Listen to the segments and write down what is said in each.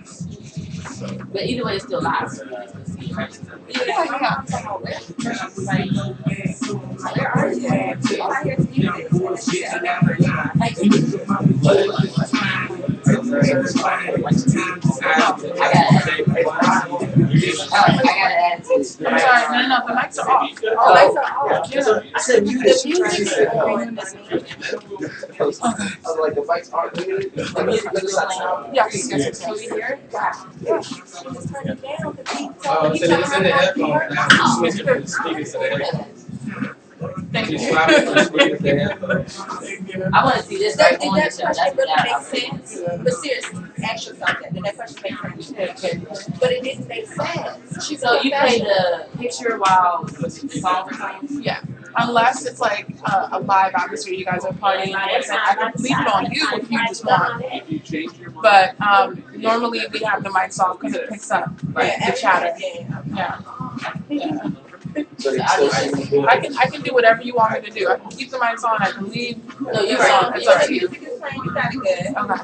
But either way, it's still live. Yeah. Where are you? All I hear is music. I gotta add to it. I'm sorry, no, the mics are off. Oh, lights are off. Yeah. The music is on. I was like, the mics aren't muted. The music is playing. Yes. Can we hear it? Oh, so it's in the headphones now. Switch it from the speakers to the headphones. Thank You you. swap it from the speakers to the headphones. I want to see this right on the That show. question That's really what makes sense. But seriously, ask yourself that. Did that question make sense? But it didn't make sense. So you play the picture while the songs are playing? Yeah. Unless it's like a live atmosphere, you guys are partying, I can leave it on you if you just want. But normally we have the mics off because it picks up the chatter. Yeah. So they still singing good. I can do whatever you want me to do. I can keep the mics on. I can leave. No, you're It's right. it's up to you. Music is playing, you got it good. Okay.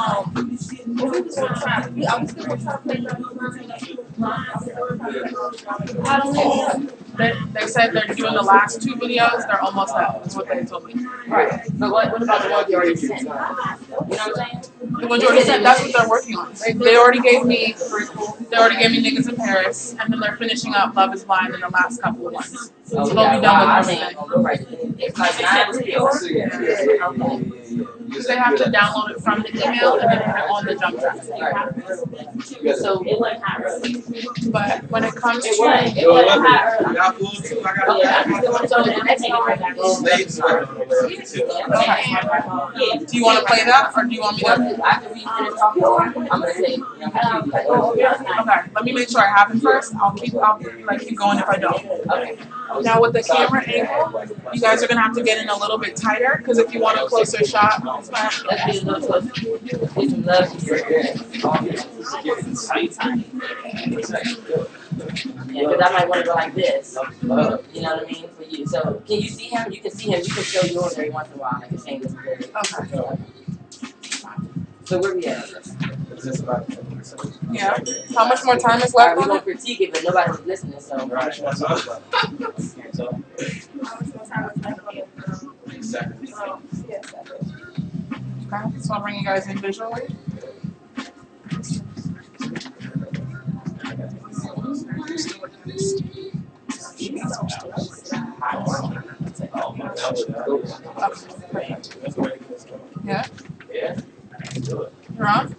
They said they're doing the last 2 videos. They're almost out. That's what they told me. Right. But what about the ones you already sent? You know what I'm saying? The ones you already said, that's what they're working on. They already gave me Niggas in Paris, and then they're finishing up Love Is Blind in the last couple of ones. So they'll be done with everything. It's like 9 videos. Because they have to download it from the email and then put it on the jump drive. So it wasn't hot early. But when it comes to It wasn't hot early. Y'all full too? I So the next thing right now. Slaves working on it too. do you want to play that or do you want me to? After we finish talking, I'm gonna say, Okay, let me make sure I have it first. I'll keep going if I don't. okay. Now with the camera angle, you guys are gonna have to get in a little bit tighter because if you want a closer shot, it's fine. Let's be a little closer. We can love you. Yeah, because I might want to go like this. You know what I mean? For you. So can you see him? You can see him. You can show yours every once in a while. Like you're saying this good. Okay. So where we at? Yeah. How much more time is Alright, left we're on gonna it? critique it, but nobody's listening, so. Okay, so I'll bring you guys in visually. Yeah. You're on?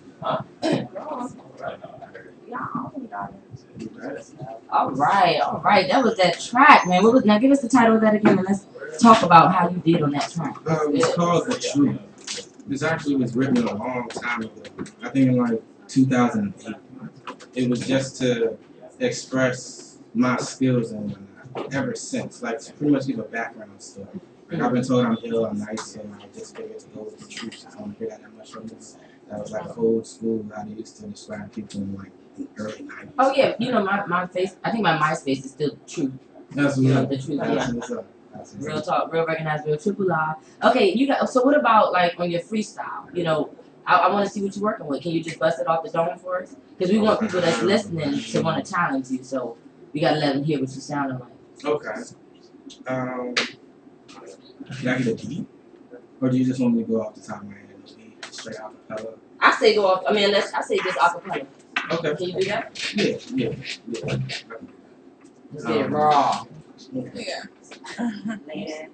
All right. That was that track, man. Now give us the title of that again, and let's talk about how you did on that track. It's called The Truth. This actually was written a long time ago. I think in like 2008. It was just to express my skills and whatnot. Ever since, like to pretty much give a background story. Like I've been told I'm ill, I'm nice, and I just figured to go with the truth. So I don't hear that much from this. That was like old school how they used to describe people in like the early 90s. Oh yeah, you know my face. I think my MySpace is still true. That's You know what the truth. that's Yeah. what's up. That's what's Real up. talk, real recognized, real triple live. Okay, you got. So what about like on your freestyle? You know, I want to see what you're working with. Can you just bust it off the dome for us? Because we want people that's listening to want to challenge you. So we gotta let them hear what you sounding like. Okay. Can I get a beat? Or do you just want me to go off the top of my head and beat straight out the color? I say go off. I mean, I say just acapella. Okay. Can you do that? Yeah. Let's get it raw. Yeah. Man.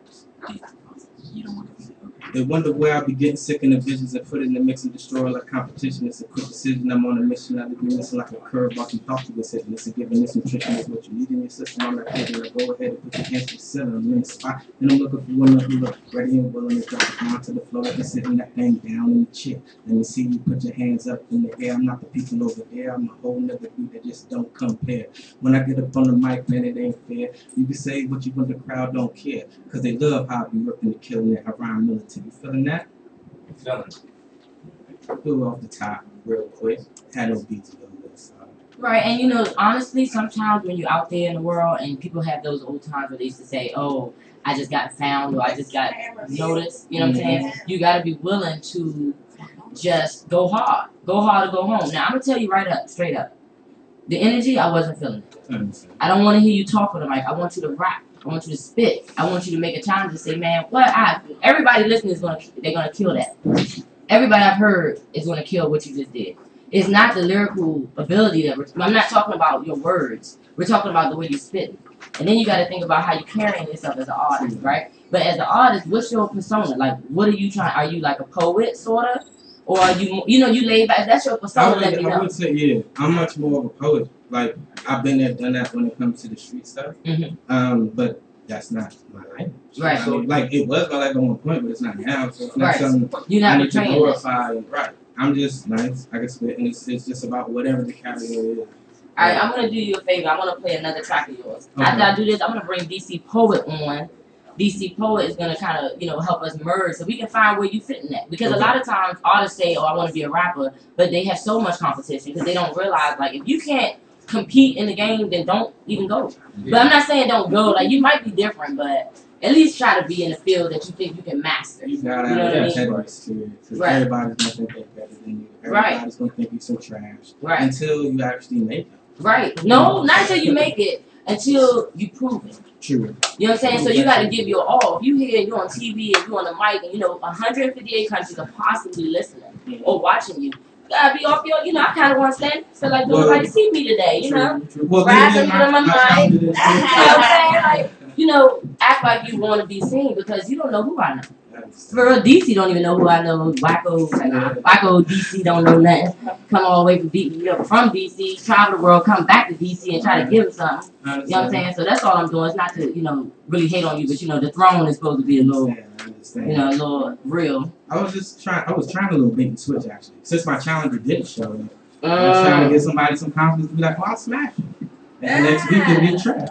They wonder where I be getting sick in the visions and put it in the mix and destroy like competition. It's a quick decision. I'm on a mission. I be missing like a curve. I can talk to this. It's a given. This nutrition is what you need in your system. I'm not kidding. Go ahead and put your hands to the ceiling. I'm in the spot. And I'm looking for one who look ready and willing to drop it onto the floor. I can sitting that thing down in the chair. Let me see you put your hands up in the air. I'm not the people over there. I'm a whole nother group that just don't compare. When I get up on the mic, man, it ain't fair. You can say what you want, the crowd don't care. Because they love how I be working to killing it around military. You feeling that? Feeling. Do it off the top real quick. Had no beats to go with. So. Right, and you know, honestly, sometimes when you're out there in the world and people have those old times where they used to say, "Oh, I just got found," or "I just got noticed," you know what I'm saying? You got to be willing to just go hard or go home. Now I'm gonna tell you straight up, the energy I wasn't feeling it. I don't want to hear you talk with the mic. I want you to rap. I want you to spit. I want you to make a challenge and say, man, everybody listening they're gonna kill that. Everybody I've heard is gonna kill what you just did. It's not the lyrical ability I'm not talking about your words. We're talking about the way you spit. And then you got to think about how you're carrying yourself as an artist, right? But as an artist, what's your persona? Like, what are you trying? Are you like a poet, sort of? Or are you, you lay back? That's your persona. I would say, yeah, I'm much more of a poet. Like, I've been there, done that when it comes to the street stuff. But that's not my life. Right. So, like, it was my life at one point, but it's not now. So it's not Right. something You're not I need to portraying glorify. Right. I'm just nice. I can spit, and it's just about whatever the category is. Alright, I'm gonna do you a favor. I'm gonna play another track of yours. Okay. After I do this, I'm gonna bring DC Poet on. DC Poet is gonna kind of, help us merge so we can find where you fit in that. Because a lot of times artists say, "Oh, I want to be a rapper," but they have so much competition because they don't realize, like, if you can't compete in the game, then don't even go. Yeah. But I'm not saying don't go. Like, you might be different, but at least try to be in a field that you think you can master. You gotta have that what I mean? Because everybody's gonna think they're better than you. Everybody's gonna think you're so trash. Until you actually make it. Right. No, not until you make it. Until you prove it. True. You know what I'm saying? So you got to give your all. If you hear you're on TV and you're on the mic and 158 countries are possibly listening or watching you, gotta be off your. I kind of want to stand. Feel like nobody see me today. True. Well, rapping on my mic. You know what I'm saying? Like, act like you want to be seen because you don't know who I know. For real, DC don't even know who I know. Wacko DC don't know nothing. Come all the way from DC, travel the world, come back to DC and try to give him something. You know what I'm saying? So that's all I'm doing. It's not to, really hate on you, but the throne is supposed to be a little, a little real. I was trying a little bait and switch actually. Since my challenger didn't show up, I was trying to get somebody some confidence to be like, "Oh, I'll smash you." And next week it'll be a track.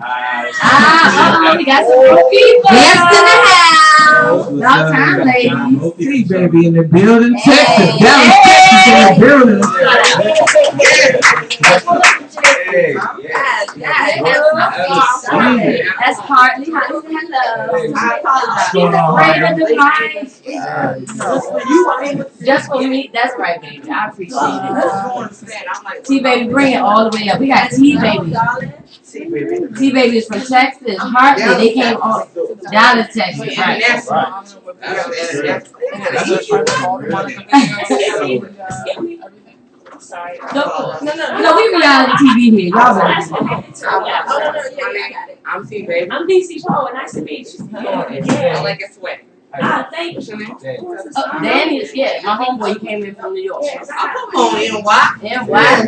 We got some more people. Yes, in the house. About time, ladies. T baby in the building, Texas. Dallas, Texas in the building. That's partly hello. I apologize. Just for me. That's right, baby. I appreciate it. T baby, bring it all the way up. We got T baby. T baby is from Texas. Hartley. They came all down to Texas. Right. Sorry. No, we reality TV here. Y'all better. I'm T baby. I'm DC Poet. Nice to meet you. I like it sweat. Thank you. Danny is my homeboy. He came in from New York. Come on, NY.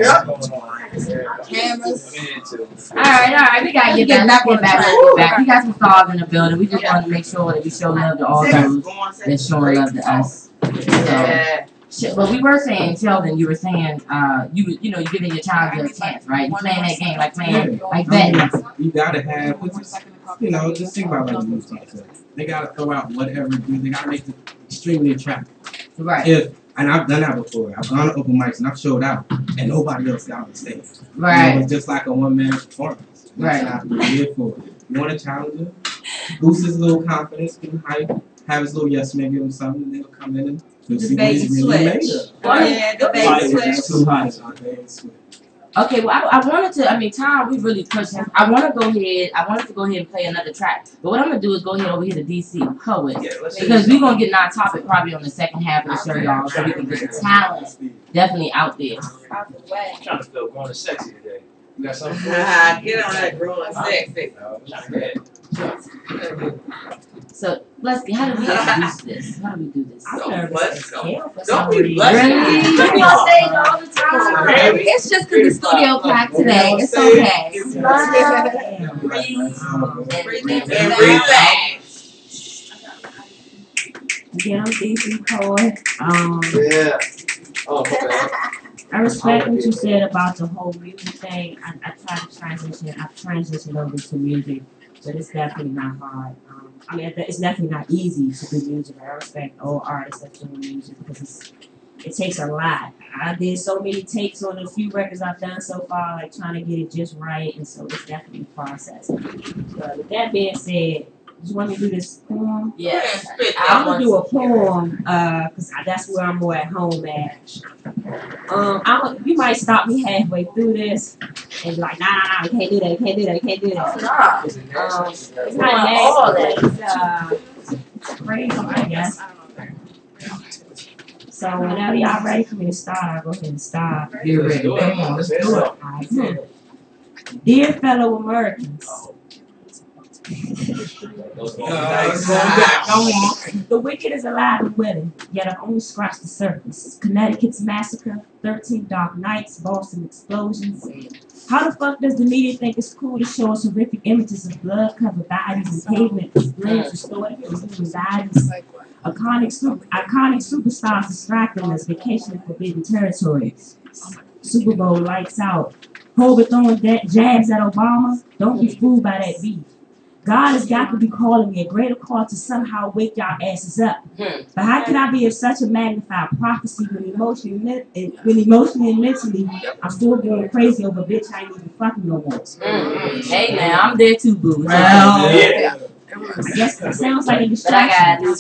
Cameras. All right. We gotta get back. We got some stars in the building. We just want to make sure that we show love to all those that's showing love to us. So, but we were saying, Sheldon, you were saying, you're giving your child a chance, right? You're playing that game like that. You gotta have, just think about like music. They gotta throw out whatever it is. They gotta make it extremely attractive. Right. And I've done that before. I've gone to open mics and I've showed out, and nobody else got on the stage. Right. It's just like a one-man performance. Right. That's not what we're here for. You want to challenge him? Boost his little confidence, give him hype, have his little yes man, give him something, and then he'll come in and the baby switch. The baby switch. Okay, well, I wanted to, Tom, we really pushed him. I wanted to go ahead and play another track. But what I'm going to do is go ahead over here to DC Poet. Because we're going to get our topic probably on the second half of the show, y'all, so we can get the talent definitely out there. I'm trying to feel grown and sexy today. You got something? Get on that grown and sexy. So, Leslie, how do we introduce this? How do we do this? I'm nervous. Don't be blushing. Really? You on stage all the time. It's just because the studio packed today. It's okay. Breathe and relax. Yeah, I'm DC Poet. Yeah. Oh, okay. I respect what you said about the whole music thing. I try to transition. I've transitioned over to music, but it's definitely not hard. It's definitely not easy to do music. I respect all artists that do music because it takes a lot. I did so many takes on a few records I've done so far, like trying to get it just right, and so it's definitely a process. But with that being said, You want me to do this poem? Yes. I'm gonna do a poem, cause that's where I'm more at home at. You might stop me halfway through this and be like, nah, you can't do that, you can't do that, you can't do that. It's not nasty, it's crazy, I guess. So whenever y'all ready for me to start, I'll go ahead and start. Get ready. Come on, let's do it. Alright. Dear fellow Americans, the wicked is alive and willing, yet I've only scratched the surface. Connecticut's massacre, 13 dark nights, Boston explosions. How the fuck does the media think it's cool to show us horrific images of blood-covered bodies and pavements, limbs restored from human bodies? Iconic superstars distracting us, vacationing forbidden territories. Super Bowl lights out. Hobart throwing jabs at Obama. Don't be fooled by that beef. God has got to be calling me a greater call to somehow wake y'all asses up. But how can I be of such a magnified prophecy when emotionally and mentally I'm still going crazy over a bitch I ain't even fucking no more? Hey man, I'm there too, boo. Well, yeah. I guess it sounds like a distraction.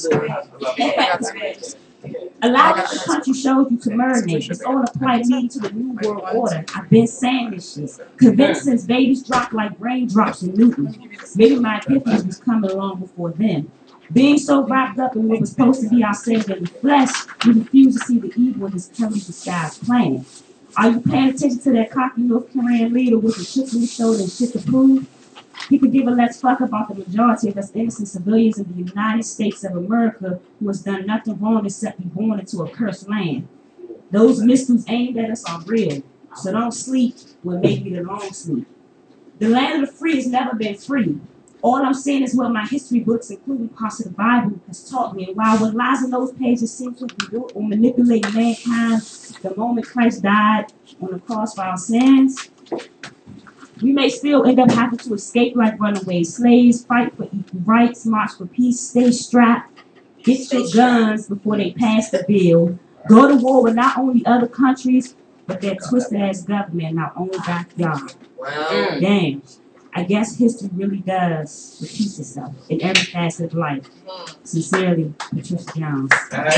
A lot of the country shows you to marinate. It's all a plight leading to the new world order. I've been saying this shit. Convinced since babies drop like raindrops in Newton. Maybe my epiphany was coming along before then. Being so wrapped up in what was supposed to be our savior in the flesh, we refuse to see the evil in his heavily disguised plan. Are you paying attention to that cocky North Korean leader with a chip in his shoulder and shit to prove? He could give a let's fuck about the majority of us innocent civilians in the United States of America who has done nothing wrong except be born into a cursed land. Those missiles aimed at us are real, so don't sleep when maybe the long sleep. The land of the free has never been free. All I'm saying is what my history books, including parts of the Bible, has taught me. And while what lies in those pages seems to be built or manipulate mankind, the moment Christ died on the cross for our sins, we may still end up having to escape like runaway slaves, fight for equal rights, march for peace, stay strapped, get your guns before they pass the bill, go to war with not only other countries, but their twisted ass government in our own backyard. Wow. Damn. I guess history really does repeat itself in every facet of life. Sincerely, Patricia Jones. That's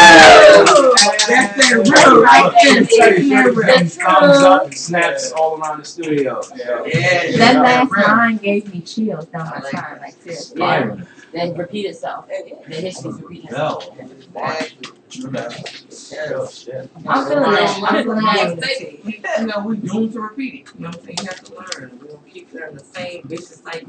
real right there. Thumbs up and snaps all around the studio. That last line gave me chills down my spine, like this. Yeah. Then repeat itself. The history's repeating itself. I'm feeling that. I'm feeling that. You know, we're doomed to repeat it. You know what I'm saying? You have to learn. We don't keep learning the same vicious cycle.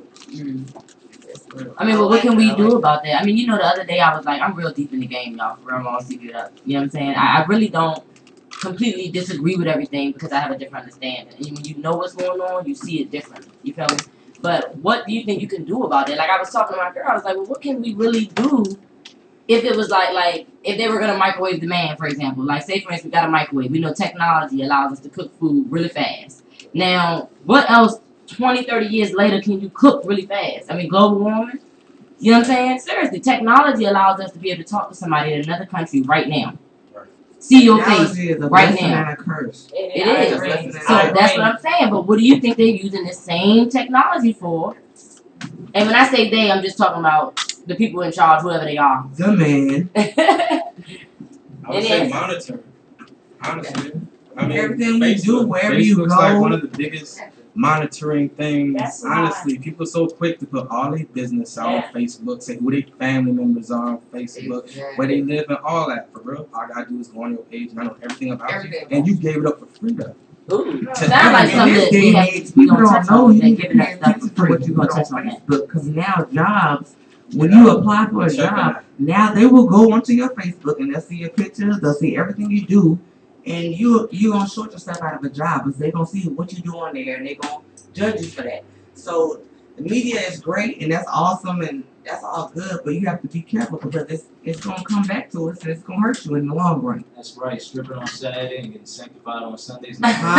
I mean, but what can we do about that? I mean, you know, the other day I was like, I'm real deep in the game, y'all. For real, I'm all secret up. You know what I'm saying? I really don't completely disagree with everything because I have a different understanding. And when you know what's going on, you see it differently. You feel me? But what do you think you can do about it? Like, I was talking to my girl, I was like, well, what can we really do if it was like if they were going to microwave the man, for example? Like, say, for instance, we got a microwave. We know technology allows us to cook food really fast. Now, what else 20, 30 years later can you cook really fast? I mean, global warming? You know what I'm saying? Seriously, technology allows us to be able to talk to somebody in another country right now. See your face right now. It is. So that's what I'm saying. But what do you think they're using the same technology for? And when I say they, I'm just talking about the people in charge, whoever they are. The man. I would say monitor. Honestly. I mean, everything we do, wherever you Facebook's go. like one of the biggest monitoring things. Honestly, people are so quick to put all their business out on Facebook, say who their family members are on Facebook, where they live and all that. For real, all I gotta do is go on your page and I know everything about you. And you gave it up for free though. Ooh, sounds like something that we have to people don't know you need to pay attention to what you put on Facebook, because now jobs, when you apply for a job, now they will go onto your Facebook and they'll see your pictures, they'll see everything you do, and you gonna short yourself out of a job because they gonna see what you do on there and they gonna judge you for that. So the media is great and that's awesome and that's all good, but you have to be careful because it's gonna come back to us and it's gonna hurt you in the long run. That's right, stripping on Saturday and getting sanctified on Sundays.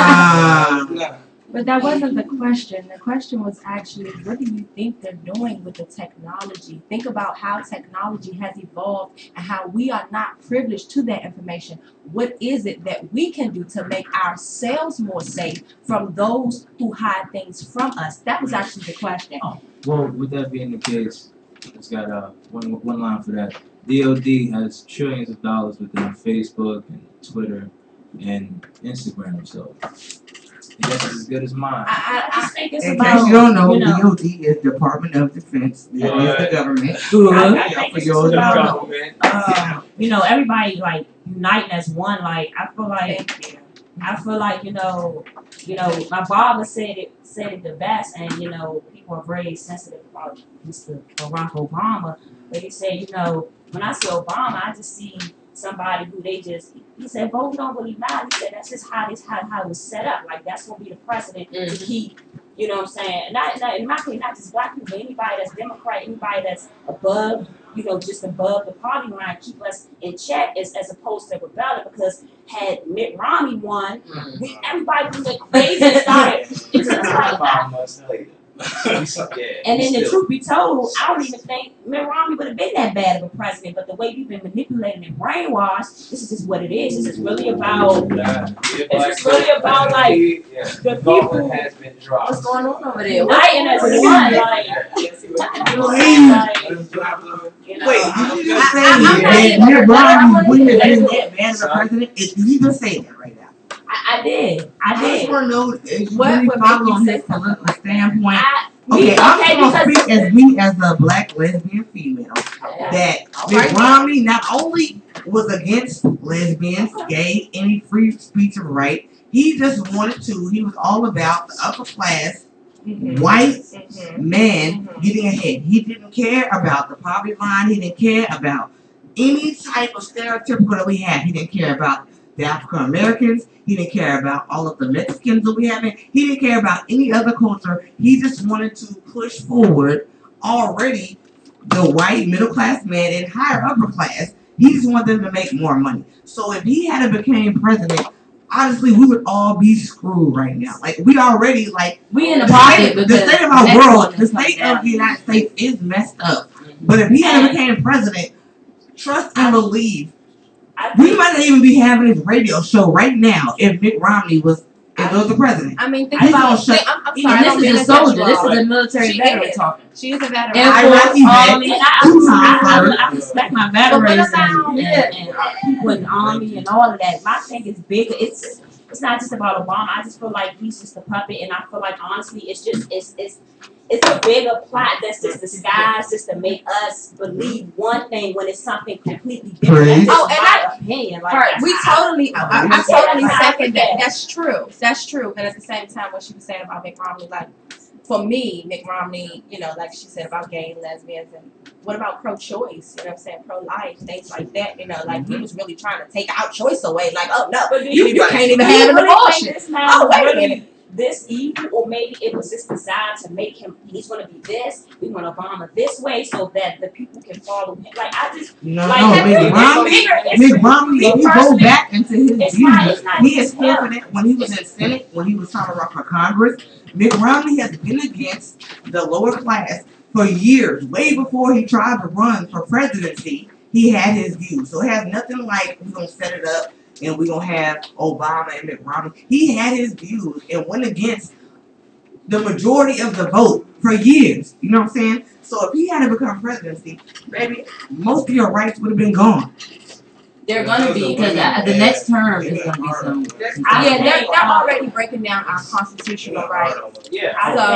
But that wasn't the question. The question was actually, what do you think they're doing with the technology? Think about how technology has evolved and how we are not privileged to that information. What is it that we can do to make ourselves more safe from those who hide things from us? That was actually the question. Oh, well, with that being the case, It's got one line for that. DOD has trillions of dollars within Facebook and Twitter and Instagram, so I guess it's as good as mine. I just think it's In about, case you don't know, you know, DOD is Department of Defense. That is the government. I think For it's your just about, Government. you know, everybody like uniting as one. Like I feel like you know, my barber said it the best, and you know, people are very sensitive about Mr. Barack Obama. But he said, you know, when I see Obama, I just see somebody who he said, vote don't really matter. He said that's just how it was set up. Like that's gonna be the precedent to keep. You know what I'm saying? Not in my opinion, not just black people, but anybody that's Democrat, anybody that's above, you know, just above the party line, keep us in check as opposed to rebelling. Because had Mitt Romney won, everybody went crazy and started. It's just like, and then the truth be told, I don't even think Mitt Romney would have been that bad of a president. But the way we've been manipulated and brainwashed, this is just what it is. This is really about. It's just really about like the people. Has been dropped. What's going on over there? Uniting as one, like. You know, Wait, did you just say I'm not that even- Mitt Romney wouldn't have been That's that bad of a president? Did you just say that right now? I did. I just want to know if you What really would make follow you on say his political standpoint. Okay, I'm gonna because speak as me as a black lesbian female. That Mitt Romney not only was against lesbians, gay, any free speech of right, he just wanted to. He was all about the upper class white man getting ahead. He didn't care about the poverty line. He didn't care about any type of stereotypical that we have. He didn't care about the African Americans. He didn't care about all of the Mexicans that we have. He didn't care about any other culture. He just wanted to push forward already the white middle class man and higher upper class. He just wanted them to make more money. So if he had became president, honestly, we would all be screwed right now. Like we already like We in the pocket the because state of our next world, one the is coming state down. of the United States is messed up. But if he had became president, trust and believe, we might not even be having this radio show right now if Mitt Romney was the president. I mean, think I about. don't shut- I'm Even sorry. I don't mean this is to a cut you soldier. This off. is a military She veteran is. talking. She is a veteran. Air I Force, like that. Army. I respect my veterans about- and people in the army and all of that. My thing is bigger. It's not just about Obama. I just feel like he's just a puppet, and I feel like honestly, it's a bigger plot that's just disguised just to make us believe one thing when it's something completely different. Praise. That's Oh, just and my opinion. Like We totally, I Yeah, totally like, second that. yeah. That's true. That's true. And at the same time, what she was saying about Mitt Romney, like for me, Mitt Romney, you know, like she said about gay and lesbians, and what about pro-choice? You know what I'm saying? Pro-life, things like that. You know, like he was really trying to take our choice away. Like, oh no, But do you can't even do you have an really abortion. think this man Oh, was wait a really minute. this evil, or maybe it was just designed to make him. He's going to be this. We want Obama this way so that the people can follow him. Like I just No, like no, that Mitt really- Romney. it's Mitt Romney, me if you go personally, back into his it's views, not he is just him. confident when he was in Senate, when he was trying to run for Congress. Mitt Romney has been against the lower class for years. Way before he tried to run for presidency, he had his views. So it has nothing like we're going to set it up and we're going to have Obama and Mitt Romney. He had his views and went against the majority of the vote for years. You know what I'm saying? So if he had to become presidency, baby, most of your rights would have been gone. They're gonna be because the next term is gonna be some. Yeah, they're already breaking down our constitutional rights. Yeah.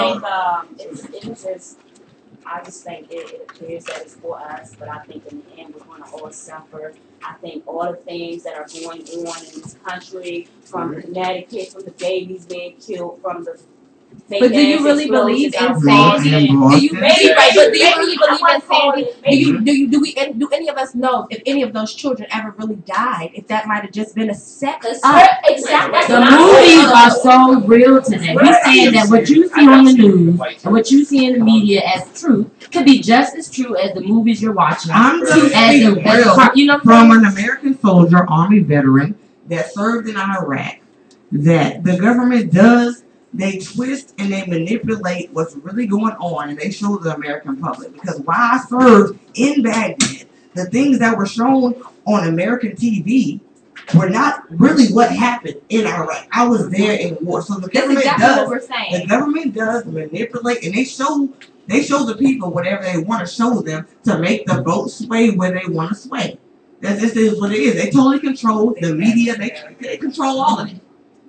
I think it was just. I just think it appears that it's for us, but I think in the end we're going to all suffer. I think all the things that are going on in this country, from Connecticut, from the babies being killed, from the fake But do you ass really believe in explosions sanity? outside. Do you maybe right? But do you really believe in sanity? Maybe. Do any of us know if any of those children ever really died? If that might have just been a set Exactly. up. The movies are so real today. We're saying that what you see on the news and what you see in the media as truth could be just as true as the movies you're watching. I'm just As speaking the, real you know, from an American soldier, Army veteran that served in Iraq, that the government does, they twist and they manipulate what's really going on and they show the American public. Because while I served in Baghdad, the things that were shown on American TV were not really what happened in Iraq. I was there in war. So the That's government exactly what does, we're the saying. government does manipulate and they show They show the people whatever they want to show them to make the vote sway where they want to sway. That's just is what it is. They totally control the media. They control all of it.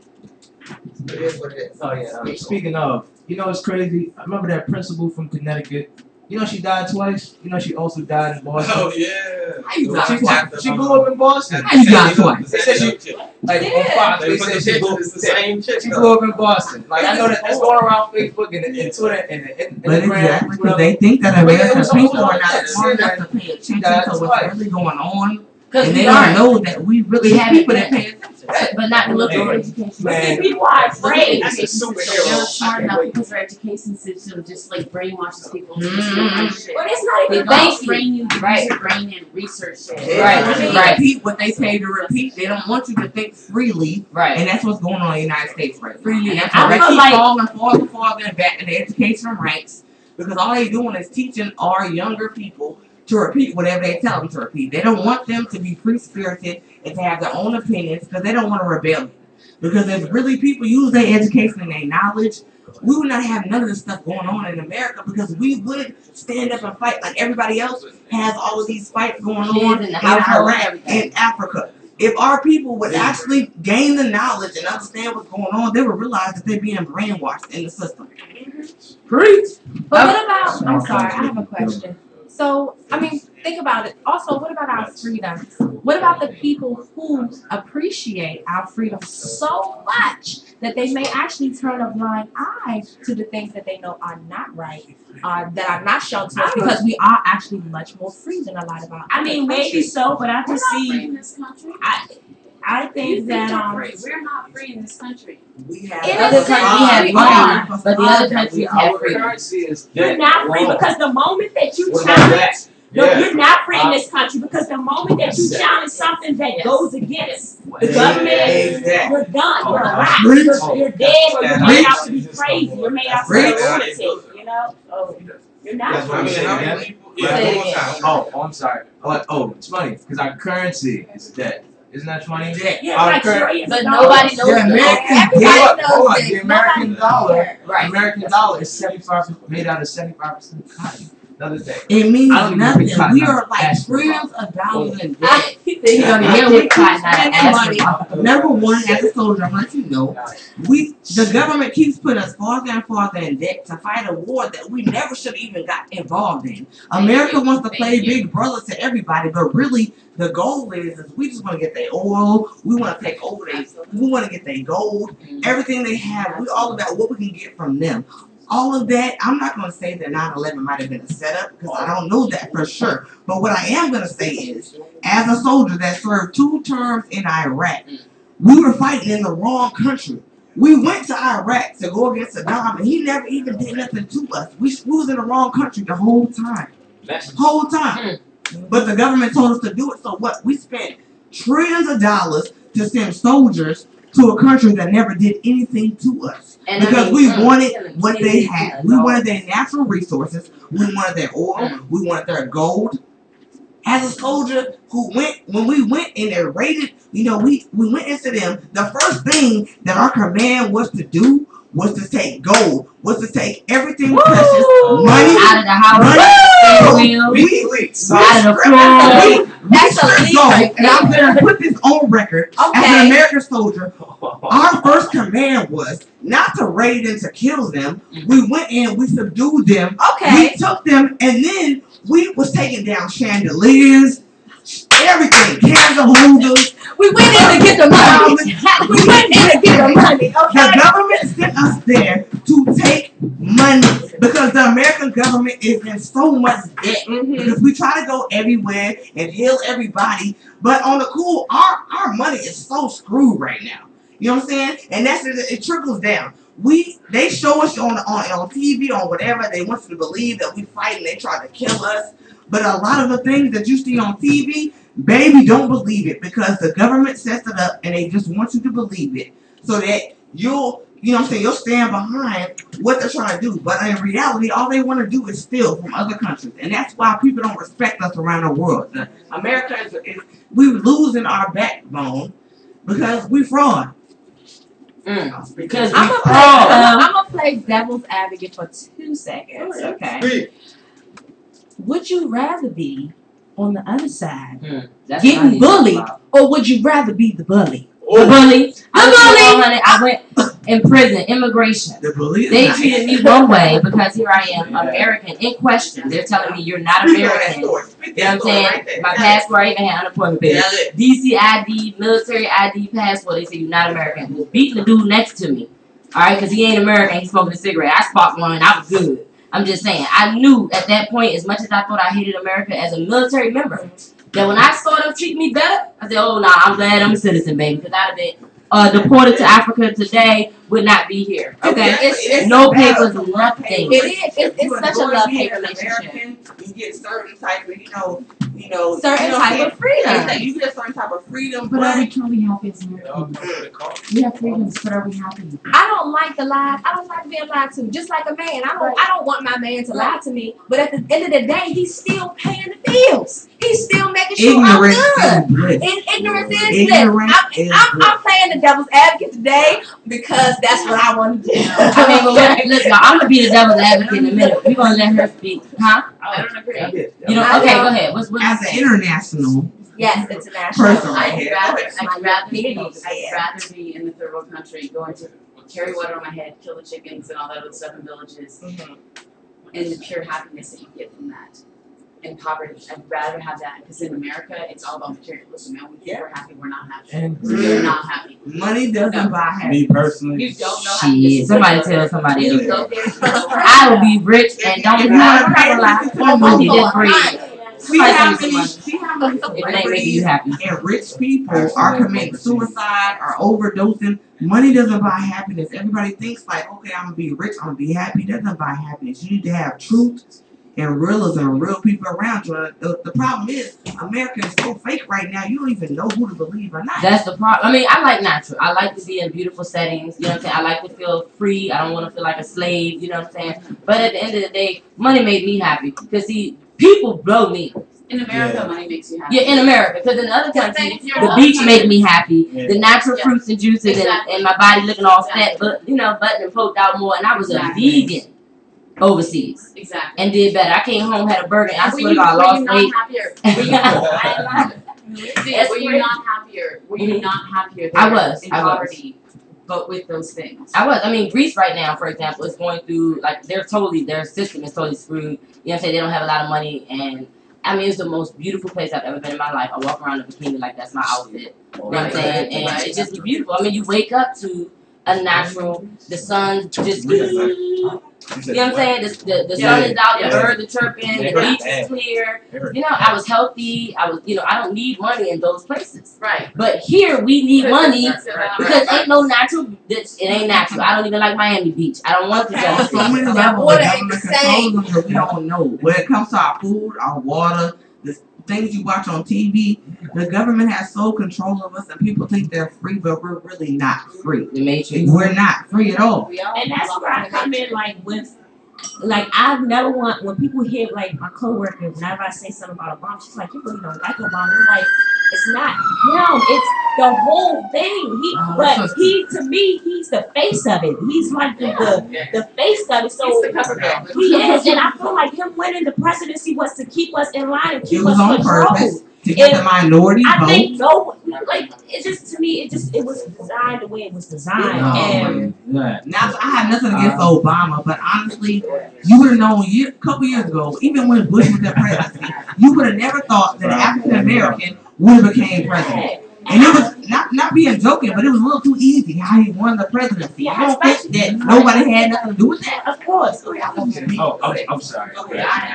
It is what it is. Oh yeah. Speaking of, you know it's crazy. I remember that principal from Connecticut. You know she died twice. You know she also died in Boston. Oh yeah. How you die twice? She grew up in Boston. How you die twice? They said she like on Fox. They said she grew up in Boston. Like I know that's going around Facebook and Twitter and But exactly because they think that American people are not smart enough to pay attention to what's really going on, and they don't know that we really have people that pay attention. But not to look over education. Man. People are afraid. That's a superhero. They're smart enough because our education system just like brainwashes people. Mhm. But it's not even Thank about brain you Right. use your brain and research shit. Right. Repeat what they pay to repeat. They don't want you to think freely, Right. and that's what's going on in the United States right now. Freely. And that's I why they feel keep like- falling back in the educational ranks because all they doing is teaching our younger people to repeat whatever they tell them to repeat. They don't want them to be free-spirited and to have their own opinions because they don't want to rebel. Because if really people use their education and their knowledge, we would not have none of this stuff going on in America because we would stand up and fight like everybody else has all of these fights going on Kids in the in household and Iraq, everything. in Africa. If our people would actually gain the knowledge and understand what's going on, they would realize that they're being brainwashed in the system. Preach. But what about, I'm sorry, I have a question. So, I mean, think about it. Also, what about our freedoms? What about the people who appreciate our freedom so much that they may actually turn a blind eye to the things that they know are not right, that are not shown to us because we are actually much more free than a lot of our I mean, maybe so, but I just see. in this country. I think that We're not free in this country. We have In Other countries have freedom, but the other countries have Our freedom. currency is you're dead. not free Wrong. because the moment that you What about challenge, that? no, Yeah. you're not free in this country because the moment that you challenge something that goes against the government, Exactly. you're done. You're Oh, wrapped. preach. You're dead, or you're made out to be crazy. You're made out to be a Preach. lunatic. You know, so you're not That's what I I'm mean, saying. how Yeah. many people? Say Yeah, it one more again. time. Oh, I'm sorry. It's funny because our currency is dead. Isn't that funny? Yeah, Our like current- trillions But of nobody dollars. knows The that. American Everybody dollar- knows hold on, that. the American dollar, Right. American dollar is 75 made out of 75% cotton. Another thing. It means I don't even nothing. think cotton We are like has trillions of dollars in Ah, debt. he said he don't even And get we keep cotton out of spending money. Africa. Number one, as a soldier, I'm let you know, the government keeps putting us farther and farther in debt to fight a war that we never should have even got involved in. America wants to play big brother to everybody, but really the goal is we just want to get their oil, we want to take over we want to get their gold, everything they have. We all about what we can get from them. All of that, I'm not going to say that 9/11 might have been a setup because I don't know that for sure. But what I am going to say is, as a soldier that served 2 terms in Iraq, we were fighting in the wrong country. We went to Iraq to go against Saddam, and he never even did nothing to us. We was in the wrong country the whole time. Whole time. But the government told us to do it, so what? We spent trillions of dollars to send soldiers to a country that never did anything to us. And I Because mean, we wanted what they had. We no. wanted their natural resources. We wanted their oil. We wanted their gold. As a soldier when we went and they raided, we went into them, the first thing that our command was to do was to take gold, was to take everything precious, money, out of the house, money, wheel, we out of the floor. That's a leak go, right and I'm gonna put this on record. As an Okay. American soldier, our first command was not to raid and to kill them. We went in, we subdued them, we Okay. took them, and then we was taking down chandeliers, everything, candle holders. We went in to get the money. We went in to get the money. Okay. The government sent us there to take money because the American government is in so much debt. Because we try to go everywhere and heal everybody, but on the cool, our money is so screwed right now. You know what I'm saying? And it trickles down. They show us on TV, on whatever, they want you to believe that we fight and they try to kill us. But a lot of the things that you see on TV, baby, don't believe it because the government sets it up and they just want you to believe it so that you'll stand behind what they're trying to do. But in reality, all they want to do is steal from other countries. And that's why people don't respect us around the world. America we're losing our backbone because we fraud. Because I'm gonna play devil's advocate for 2 seconds, okay? Would you rather be on the other side, that's getting bullied, or would you rather be the bully? The bully. I went in prison, immigration. The bully. They treated me one way because here I am, American in question. They're telling me you're not American. You know what I'm saying? My passport, I even had unemployment benefit. DC ID, military ID, passport. They say you're not American. Was beating the dude next to me. All right, because he ain't American. He's smoking a cigarette. I sparked one and I was good. I'm just saying. I knew at that point, as much as I thought I hated America as a military member, that when I saw them treat me better, I said, oh, nah, I'm glad I'm a citizen, baby. Because I'd have been deported to Africa today, would not be here. Okay? It's no papers, nothing. It's such a love-hate relationship. You get certain type of, Certain type of freedom. You get a certain type of freedom, But are we truly happy as Y'all Americans? go to the car. We have freedoms, but are we happy? I don't like the lies. I don't like being lied to. Just like a man. I don't want my man to lie to me. But at the end of the day, he's still paying the bills. He's still making sure I'm good. Ignorance is bliss. I'm playing the devil's advocate today because that's what I want to do. I mean, but listen, I'm gonna be the devil's advocate in a minute. We're gonna let her speak, huh? I don't agree. You know? Okay, go ahead. What's As an international Yes, international. person right here. I'd rather be in the third world country going to carry water on my head, kill the chickens and all that other stuff in villages, and the pure happiness that you get from that. In poverty, I'd rather have that because in America, it's all about materialism. Man, we think we're happy, we're not happy. And We're not happy. Money doesn't buy happiness. Me personally, You don't know Shit, somebody tell somebody You else. go there, I will be rich and don't even I'm not gonna lie. Money didn't breathe. See how many If it ain't making you happy. and rich people are committing suicide or overdosing. Money doesn't buy happiness. Everybody thinks like, okay, I'm gonna be rich, I'm gonna be happy. That doesn't buy happiness. You need to have truth and realism and real people around you. The problem is America is so fake right now. You don't even know who to believe or not. That's the problem. I mean, I like natural. I like to be in beautiful settings. You know what I'm saying? I like to feel free. I don't want to feel like a slave. You know what I'm saying? But at the end of the day, money made me happy. Because, see, people blow me. In America, money makes you happy. Yeah, in America. Because in other countries, the beach made me happy. Yeah. The natural fruits and juices Exactly. and my body looking all fat, but, you know, button and poked out more. And I was a vegan overseas. Exactly. And did better. I came home, had a burger, and I Were swear to God, I lost not weight. happier? Were you not, were you not happier? Were you not happier? I there was. in I was. poverty, but with those things. I was. I mean, Greece right now, for example, is going through, like, their system is totally screwed. You know what I'm saying? They don't have a lot of money. And, I mean, it's the most beautiful place I've ever been in my life. I walk around in a bikini like that's my outfit. You know what I'm saying? And it's just beautiful. I mean, you wake up to a natural, the sun just, you know what I'm saying? The sun is out, the birds are chirping, the beach is clear. You know, I was healthy. I don't need money in those places. Right. But here, we need money. Because Because ain't no natural, it ain't natural. I don't even like Miami Beach. I don't want to On go. so many levels, the government controls them that we don't know. When it comes to our food, our water, the things you watch on TV, the government has sole control of us, and people think they're free, but we're really not free. The Matrix. We're not free at all. And that's where I come in, like I've never want when people hear like my coworker, whenever I say something about Obama, she's like, you really don't like Obama. I'm like, it's not him, it's the whole thing. He to me, he's the face of it. He's like the face of it. So He's the cover girl. he is, and I feel like him winning the presidency was to keep us in line and keep It was us on controlled. purpose to get the minority I vote. think like it just to me it was designed the way it was designed. And Now, I have nothing against Obama, but honestly, you would have known a couple years ago, even when Bush was in presidency, you would have never thought that an African American would have became president. And it was not being joking, but it was a little too easy how he won the presidency. I don't think that nobody had nothing to do with that. of course. Oh, I'm sorry. Okay,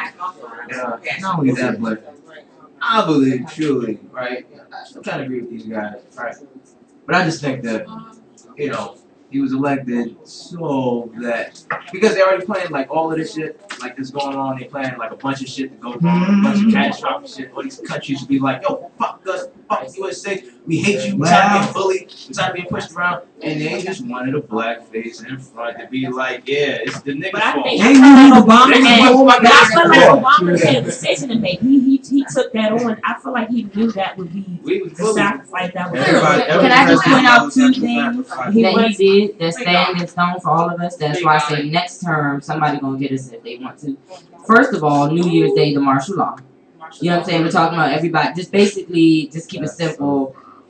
Not only that, but I believe truly, right? I'm trying to agree with these guys, right? But I just think that, you know, he was elected so that because they're already playing like all of this shit, like this going on, they planning like a bunch of shit to go wrong, a bunch of catastrophic shit. All these countries should be like, yo, fuck us, fuck USA. We hate you. We tired of being bullied. We tired of being pushed around. And they just wanted a black face in front to be like, yeah, it's the nigga's But I fault. think They knew Obama. but I feel like Obama had a decision to make. He took that on. I feel like he knew that would be We was the bullied. sacrifice that was. Can I just point out two things Sacrifice. that he did that stand in stone for all of us? That's why I say next term somebody gonna get us if they want to. First of all, New Year's Day, the martial law. You know what I'm saying? We're talking about everybody. Just basically, just keep it simple.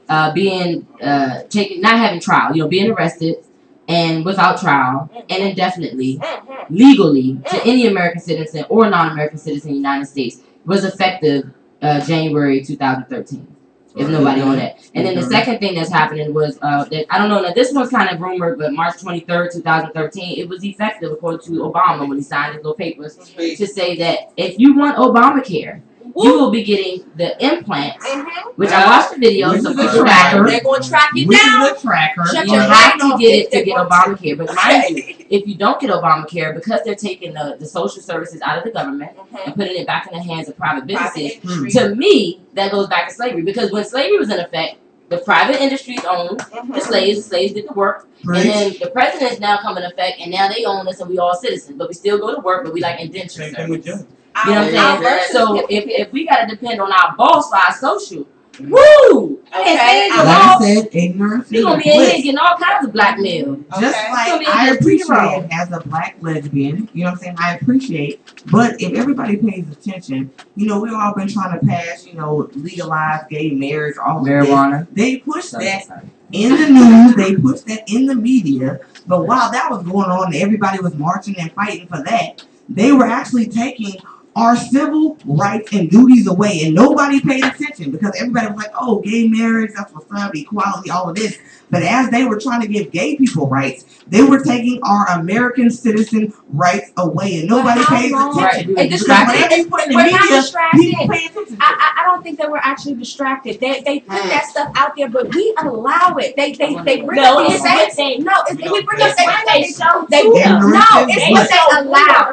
Being taken, not having trial. You know, being arrested and without trial and indefinitely, legally to any American citizen or non-American citizen in the United States was effective January 2013. If nobody on that. And then the second thing that's happening was that I don't know. Now this one's kind of rumored, but March 23rd, 2013, it was effective according to Obama when he signed his little papers to say that if you want Obamacare, you will be getting the implants, which I watched the video. So the tracker. They're going to track you Which down. is the tracker. Shut you your have mouth to off get if it to they get want Obamacare. But mind you, if you don't get Obamacare, because they're taking the social services out of the government and putting it back in the hands of private businesses, to me, that goes back to slavery. Because when slavery was in effect, the private industries owned the slaves did the work, and then the president's now come in effect, and now they own us, and we all citizens, but we still go to work, but we like indentured Same thing with servants. Jim. You know what I'm saying? So if we gotta depend on our boss for our social, woo! Okay. Like I said, ignorance We is gonna be in here bliss. getting all kinds of blackmail. Just Okay. like So we I get pretty wrong. appreciate as a black lesbian, you know what I'm saying? I appreciate, but if everybody pays attention, you know, we've all been trying to pass, you know, legalize gay marriage, all of this. Marijuana. They push that in the news, they push that in the media, but while that was going on, everybody was marching and fighting for that, they were actually taking our civil rights and duties away, and nobody paid attention because everybody was like, oh, gay marriage, that's what's up, equality, all of this. But as they were trying to give gay people rights, they were taking our American citizen rights away, and nobody pays attention. Right. Because whenever you put in the We're not media, distracted. people pay attention. I don't think that we're actually distracted. They put that stuff out there, but we allow it. They bring No, up it's these what things. they- No, we bring up they things. show They to them. Ignorance no, is it's bliss. what they allow.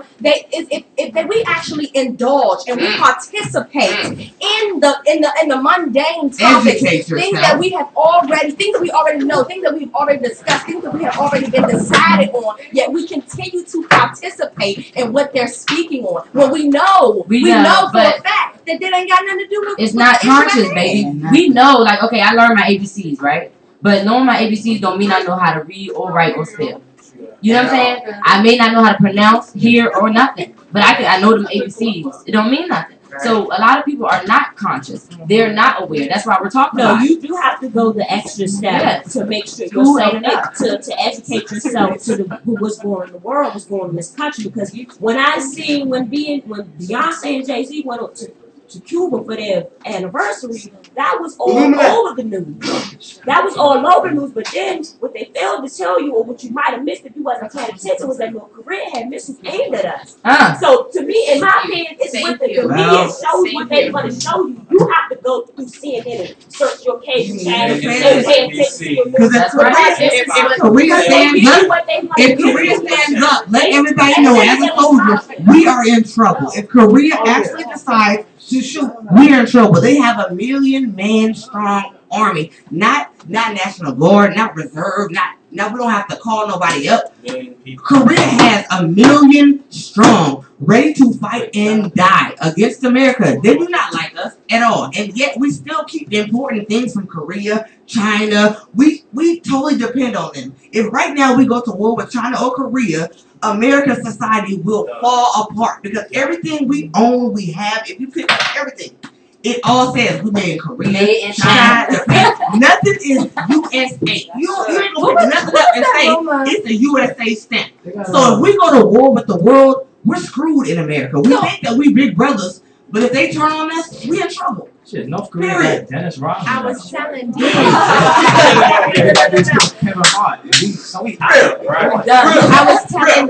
If we actually indulge and we participate in the mundane topics, Educate things yourself. that we already know, things that we've already discussed, things that we have already been decided on, yet we continue to participate in what they're speaking on. When we know for a but fact that ain't got nothing to do with it's with not the issue at conscious, hand. baby. We know, like, okay, I learned my ABCs, right? But knowing my ABCs don't mean I know how to read or write or spell. You know what I'm saying? I may not know how to pronounce, hear, or nothing, but I know them ABCs. It don't mean nothing. So a lot of people are not conscious. They're not aware. That's why we're talking No, about it. you do have to go the extra step Yes. to make sure School yourself ain't enough. to educate yourself to what's going in the world, what's going in this country. Because when Beyonce and Jay-Z went up to Cuba for their anniversary, that was all over the news. That was all over the news. But then what they failed to tell you, or what you might have missed if you wasn't paying attention, was that North Korea had missiles aimed at us. So to me, in my opinion, it's what the media shows what they want to show you. You have to go through CNN and search your cable channel and pay attention to your Because news. That's right. if Korea stands up, if Korea stands up, let everybody know as a soldier, we are in trouble. If Korea actually decides to shoot, we are in trouble. They have a 1 million man strong army, not National Guard, not reserve, we don't have to call nobody up. Korea has 1 million strong, ready to fight and die against America. They do not like us at all, and yet we still keep importing things from Korea, China. We totally depend on them. If right now we go to war with China or Korea, American society will fall apart because everything we own, we have. If you pick up everything, it all says we made in Korea, Made in China, Japan. Nothing is USA. You ain't gonna pick nothing up and say it's a USA stamp. So if we go to war with the world, we're screwed in America. We think that we big brothers, but if they turn on us, we in trouble. Shit, North Korea Period. got Dennis Rodman. I was telling you. Kevin Hart. So we out, right? I was telling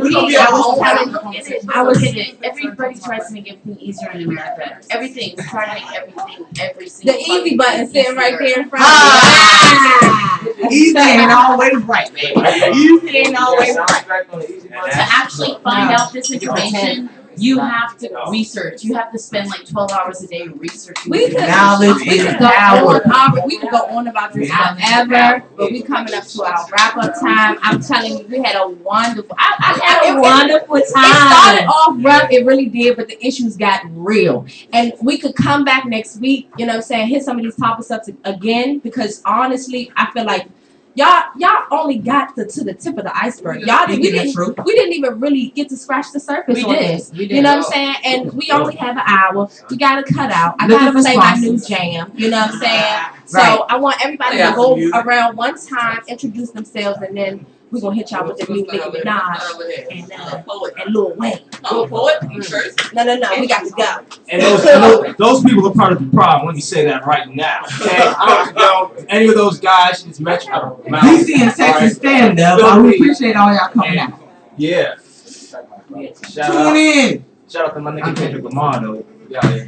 Everybody tries to make everything easier in America. Everything. We're trying to make every single The easy button sitting right there in front of you. Easy ain't always right, baby. Easy ain't always right. To actually find out this information You have to research. You have to spend like 12 hours a day researching. We could Knowledge we is could go power. we could go on about this forever, but we coming up to our wrap up time. I'm telling you, we had a wonderful. I had a wonderful time. It started off rough, it really did, but the issues got real, and we could come back next week. You know what I'm saying? Hit some of these topics up again, because honestly, I feel like y'all only got to the tip of the iceberg. We didn't even really get to scratch the surface on this. You know what I'm saying? And we only have an hour. We gotta cut out. I gotta play my new jam. You know what I'm saying? So I want everybody to go around one time, introduce themselves, and then we're gonna hit y'all with the new Nicki Minaj and Lil Wayne. No, we got to go. And those people are part of the problem. Let me say that right now. Okay? I don't know any of those guys. It's Metro. DC and Texas stand up. We appreciate all y'all coming out. Yeah. Tune in. Shout out to my nigga Kendrick Lamar though. Yeah.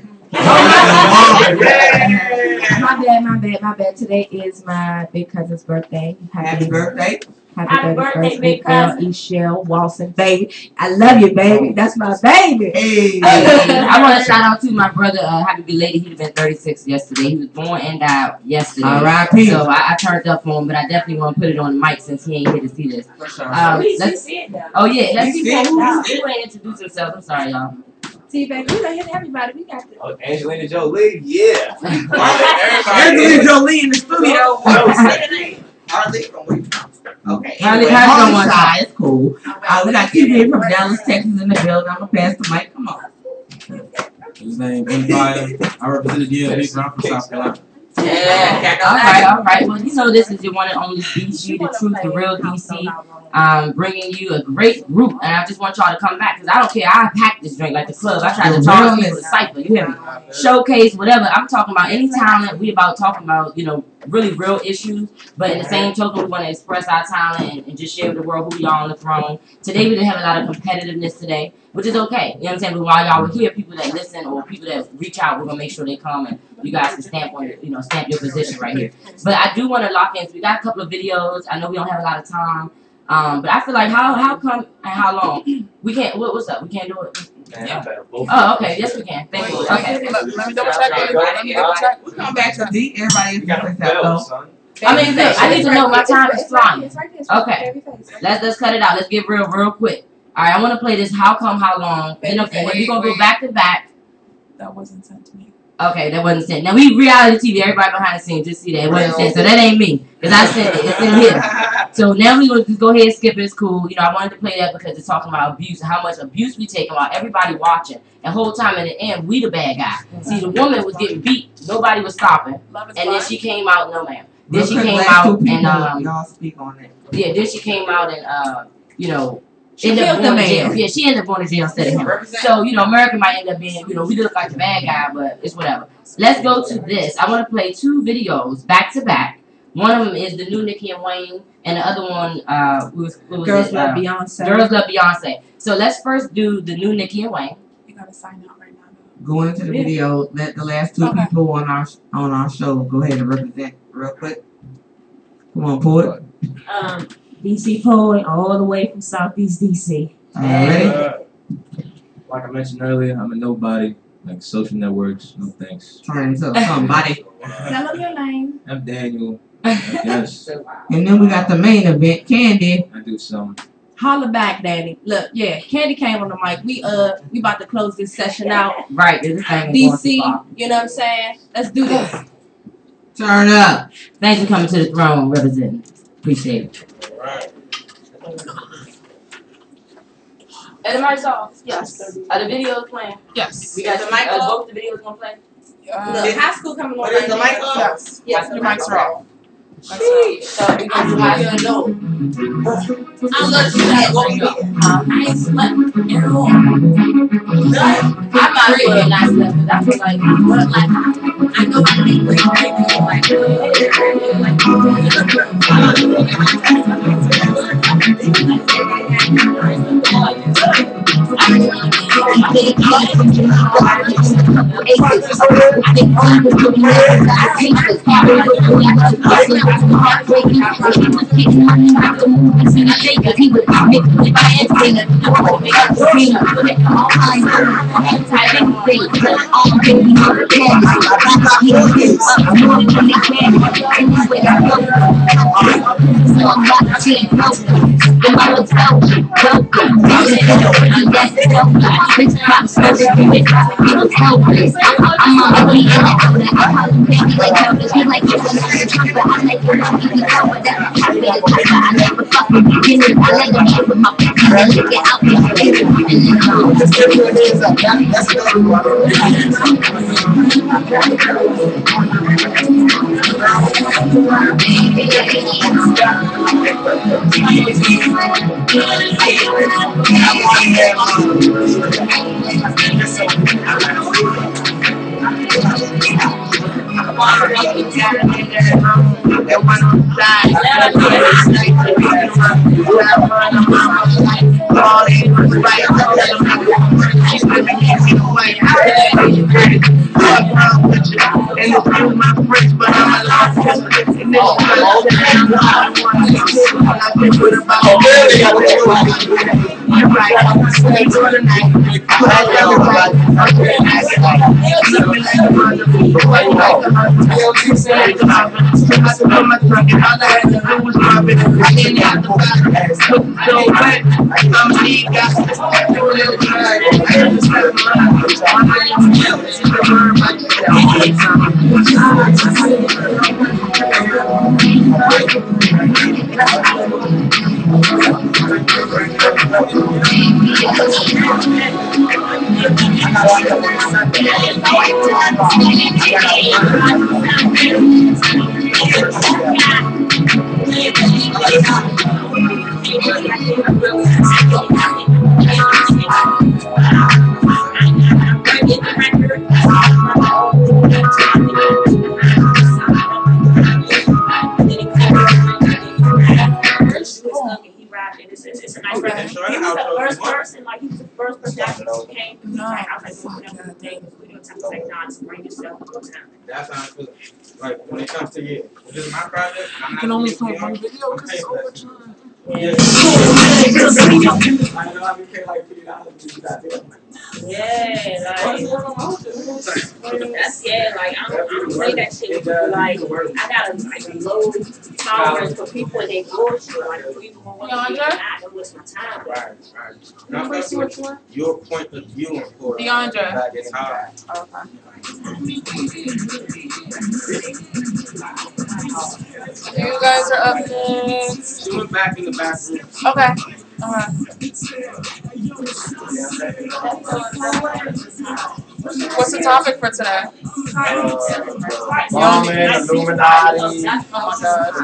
My bad. Today is my big cousin's birthday. Happy birthday. Happy birthday, big cousin. Ishelle Walson, baby. I love you, baby. That's my baby. Hey. I want to shout out to my brother, happy belated. He'd have been 36 yesterday. He was born and died yesterday. R.I.P. So I turned up for him, but I definitely want to put it on the mic since he ain't here to see this. Let's people ain't introduce themselves. I'm sorry, y'all. See, baby, we done hit everybody. We got this. Oh, Angelina Jolie, yeah. Angelina Jolie in the studio. Okay. Anyway, it's cool. We got TV from Dallas, Texas in the building. I'm gonna pass the mic. Come on. His name is I represented the DLB from South Carolina. All right. Well, you know this is your one and only DC, the truth, the real DC, bringing you a great group, and I just want y'all to come back, because I don't care. I pack this drink like the club. I try to talk people to cipher. You hear me? Showcase, whatever. I'm talking about any talent. We about talking about, really real issues, but in the same token, we want to express our talent and just share with the world who we are on the throne. Today, we didn't have a lot of competitiveness today, which is okay. You know what I'm saying? But while y'all were here, people that listen or people that reach out, we're going to make sure they come and you guys can stamp on stamp your position right here. But I do want to lock in. So we got a couple of videos. I know we don't have a lot of time. But I feel like how come and how long? We can't, what's up? We can't do it? Oh, okay. Yes, we can. Thank you. Okay. Let me double check. We'll come back to D. Everybody is going to I mean, I need to know my time is flying. Okay. Let's cut it out. Let's get real quick. All right, I want to play this how come, how long. Then we're going to go back to back. That wasn't sent to me. Okay, that wasn't sent. Now, we reality TV, everybody behind the scenes, just see that. It wasn't sent. So that ain't me, because I sent it. It's in here. So now we're going to just go ahead and skip it. It's cool. I wanted to play that because it's talking about abuse and how much abuse we take about everybody watching. And the whole time in the end, we the bad guy. See, the woman was getting beat. Nobody was stopping. And then she came out, no ma'am. Then she came out and, y'all speak on that. Yeah, then she came out and, she ended up going to jail. Yeah, she ended up going to jail instead of him. So, America might end up being, we look like the bad guy, but it's whatever. Let's go to this. I want to play two videos back to back. One of them is the new Nicki and Wayne, and the other one was Girls Love Beyonce. Girls Love Beyonce. So let's first do the new Nicki and Wayne. You gotta sign out right now. Going into the video, let the last two people on our show go ahead and represent real quick. Come on, Poet. DC Poet, all the way from Southeast DC. Alright. Like I mentioned earlier, I'm a nobody. Like social networks, no thanks. Turn into somebody. Tell them your name. I'm Daniel. Yes. And then we got the main event, Candy. I do some. Holla back, Daddy. Look, Candy came on the mic. We about to close this session out. Right, this thing DC, you know what I'm saying? Let's do this. Turn up. Thanks for coming to the throne, representing. Appreciate it. Alright. And the mic's off. Yes. Are the videos playing? Yes. We got the mic off. Both the videos gonna play. Look, high school coming on. Is the mic on? Yes. Yes, Your mic's off. So we got to high school. I'll let you know what we do. I ain't slept at all. I'm not really not slept, but I feel like I know I can break It's a nice record. He was the first person, like he was the first person that came through. Like, I was like, whatever the thing, because we don't have to take time to bring yourself to time. That's how I feel. Like when it comes to you, this is my project. You can only play one video because it's overtime. Yeah. Yeah, like that's like I don't say that shit. Like I gotta like low tolerance for people and they bullshit. Like people want to be I can waste my time. Right. Your point of view for DeAndre. It's hard. You guys are up next. She went back in the bathroom. Okay. What's the topic for today? Roman, Illuminati. Oh my God.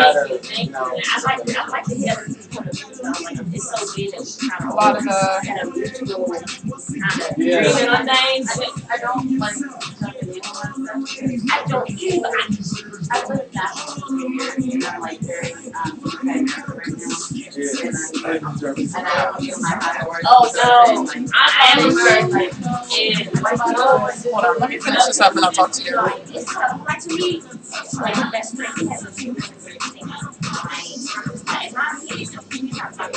I like to hear it's so weird that we kind of A lot of had a mutual kind of agreement on things. I don't like jumping in on stuff. I don't either. I live that and I'm like very competitive right now. And I don't feel my high work. Oh no, I am very Hold on, let me finish this up and I'll talk to you. It's like to me, it's like my best friend has a few different in my case, it's about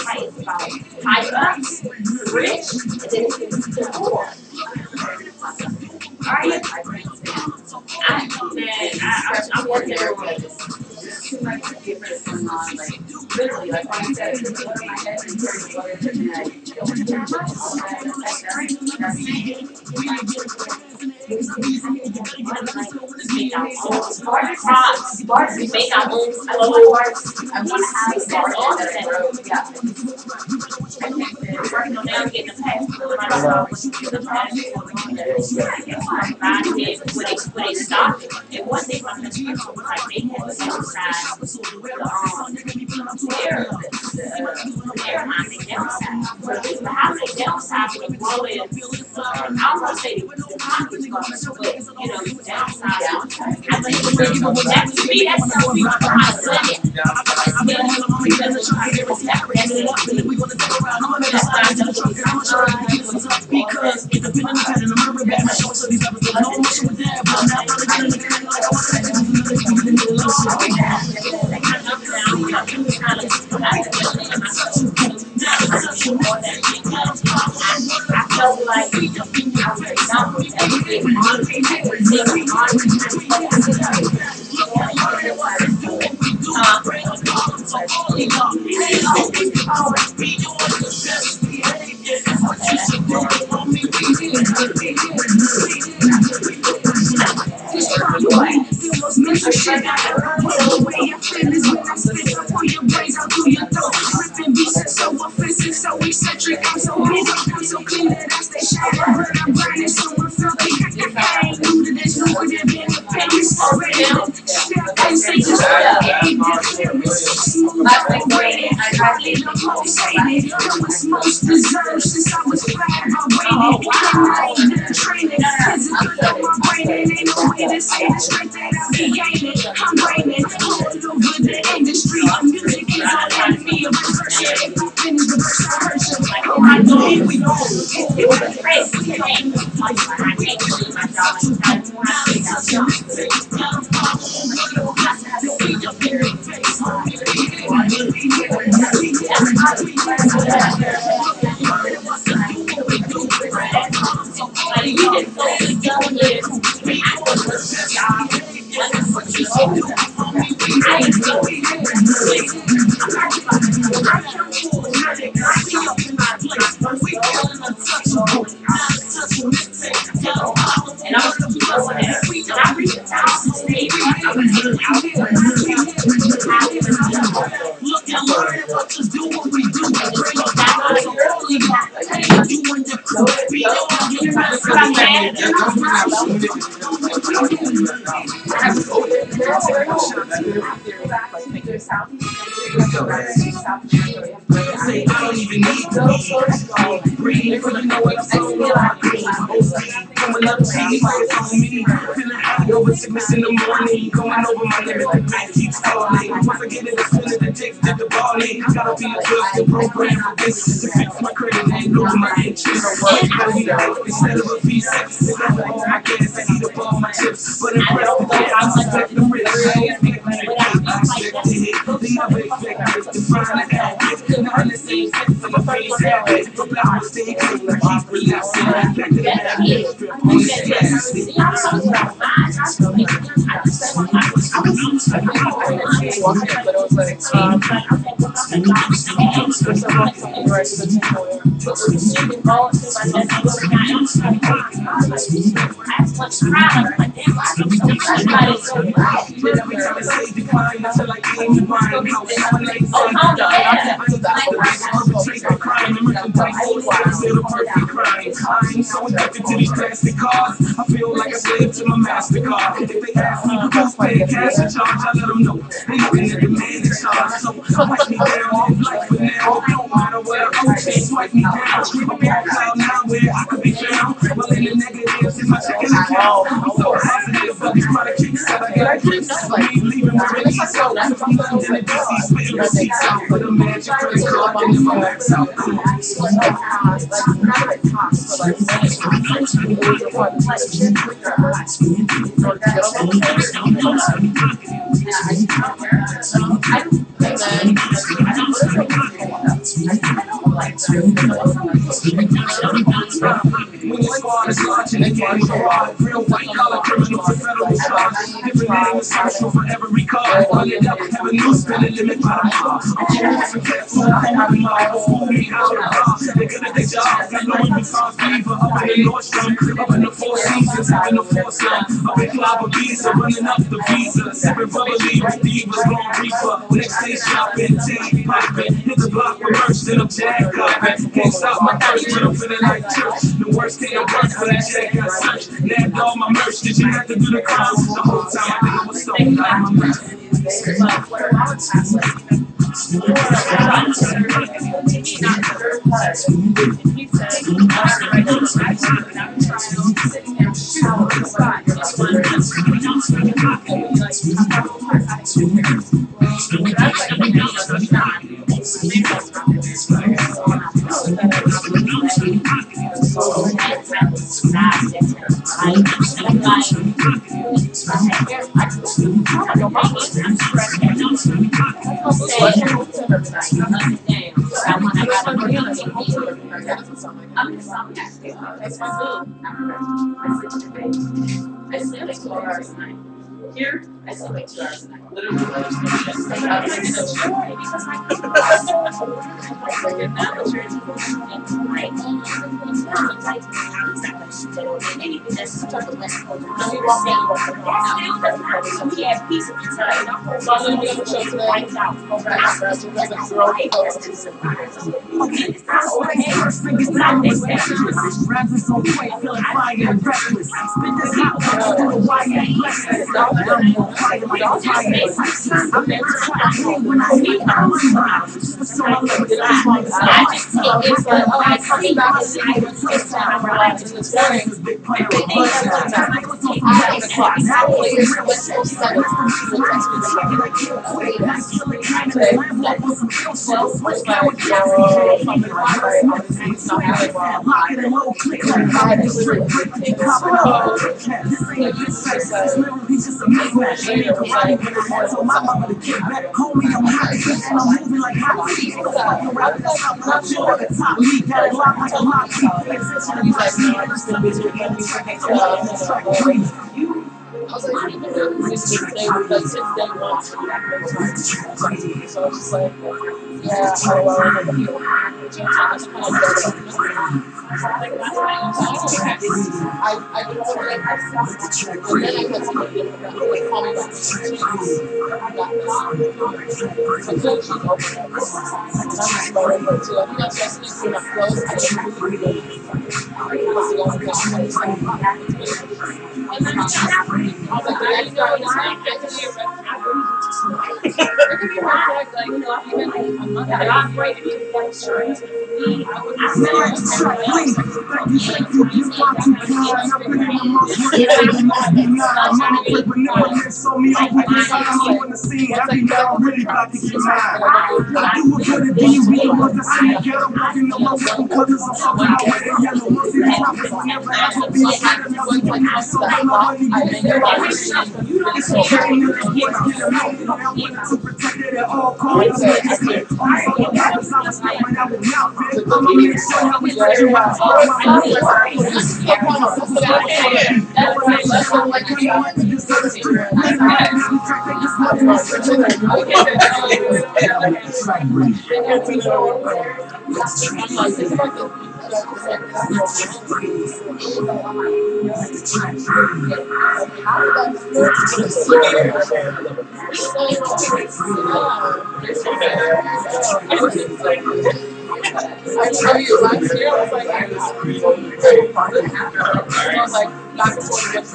$5, rich, and then it's poor. Alright. I'm working on Too much difference going on, like literally, like when I said, what are my head and what are the Bars, we make our own. I love my bars. I want to have bars that I wrote. Yeah. Working on now, getting the past. Where they stopped, and what they run the people like they had the downside, their mind, they downside. But how they downside with the growing, I don't want to say the economy's going to split, you know, the downside. I think that to me, that's something we want to split it. Because So eccentric, I'm so busy, I'm so clean that I stay shining, but I'm grinding so unfilthy. I ain't new to this, new to them, been with Paris already. I say just ain't I'm waiting, I live the most hated, it was most deserved since I was 5. I waited, I ain't done training, physically on my brain, and ain't no way to say the strength that I be gaining. I'm reigning all over the industry. Music is an enemy of reversion. If I finish the verse, I hurt you. Oh, I know here we go. It was crazy. Say I don't even need to be breathe, for you know what I'm saying. From another city, it's on me. Feeling high over sickness in the morning, going over my limit. The night keeps calling. Once I get in the feeling, addicted to balling. Gotta be a good program for this to fix my credit and lose my interest. Gotta be the hope instead of a V6. It's never all my gas, I eat up all my chips. But impressed with that, I suspect the risk. I expect to hit. The other expect is to find an outfit. Not in the same sense of a face habit. But I was staying clean, I keep relaxing. Back to the madness, strip on the gas. I'm so addicted to these plastic cards. I feel like a slave to my MasterCard. If they ask me who's paying cash and charge, I let them know. They looking at the man in charge. So swipe me down off life for now. Don't matter what I owe, just swipe me down. I'm on cloud now where I could be found. Well, in the negatives in my checking account. I'm so positive about these product kicks that I got kicks. Me leaving my release out. From London to DC, spitting receipts out for the magic credit card and my max out. Come on. When your squad is launching a gang fraud, real white collar criminals and federal charge. Different name is social for every card. Run it up, have a new spinning limit by the bar. I'm cool with some cats who have a model. Fool me out of bar. They good at their job. Got Louis Vuitton fever up in the Nordstrom, up in the Four Seasons, having the foursome. Up in Club Visa, running up the visa. Sipping bubbly with divas, long reefer. Next day shopping, tea popping. Hit the block with merch, then I'm jacked up. Can't stop my thirst, but I'm feeling like church. The worst thing I worked for that jack got searched. Nabbed all my merch, did you have to do the crime? The whole time I think I was stoned out of my mouth. I sleep like 12 hours a night. Here, I sleep like 2 hours a night. Literally, I just So my mama to get back, homie, I'm hot and I'm moving like hot tea. Fucking rap that's how I'm chill at the top. We got it locked like a lock key. Pay attention to my scene. I just bitch with me. So what is track crazy? I was like, they were like since day one. So I was just like, yeah, I don't know. I don't know what I said. And then I had somebody call me back. I tell you, last year I was like, I was like, back and forth with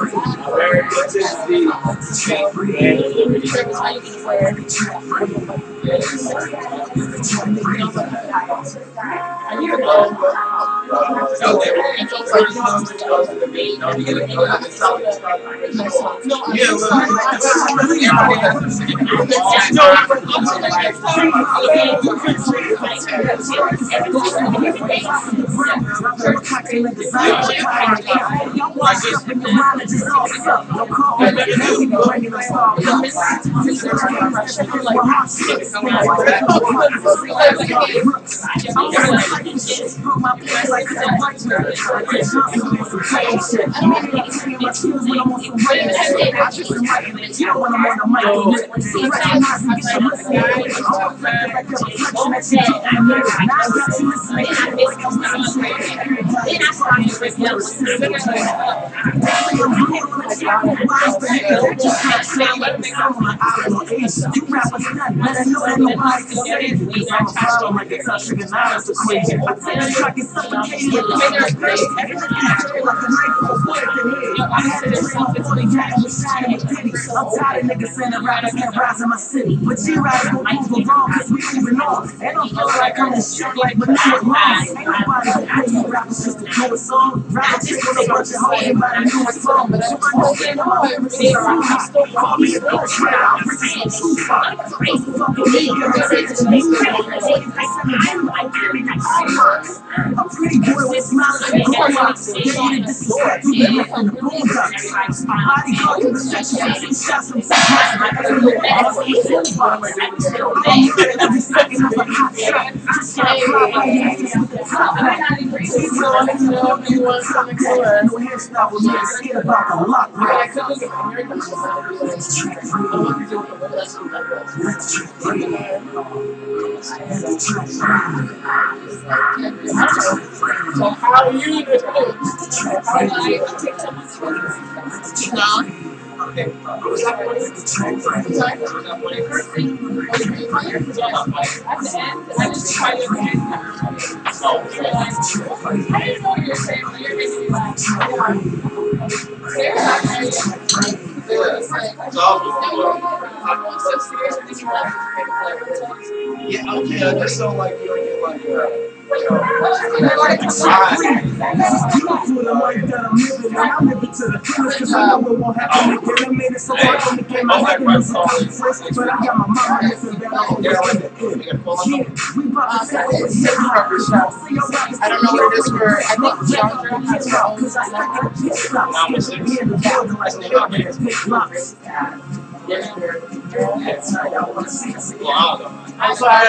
I'm tired of niggas saying that rappers can't rise in my city. But G-Rise gon' move wrong cause we moving on. And I'm feeling like I'm in shit like Vanilla Rise. Ain't nobody gon' pay you rappers just to do a song. Rappers take on a bunch of hoes and write a new song. But you understand how I really call me a bitch. I'm pretty boy with smiles and boombox. Ready to disrespect you from the boondocks. Bodyguard to the section, some shots, some surprise. Every second of a hot shot. Just got a fly by your ass with the top hat. No hairstyle with me, scared about the lock. So how are you doing? Yeah, okay, I just don't like you don't get like I'm living to the fullest because I know it won't happen again. I made it so far from the game. I haven't been so first, but I got my mama missing that I always in the end. Yeah, we about to say I don't know what it is for. I think Chandra has her own. because I got pit stops. In the building like the government pit blocks. I'm sorry,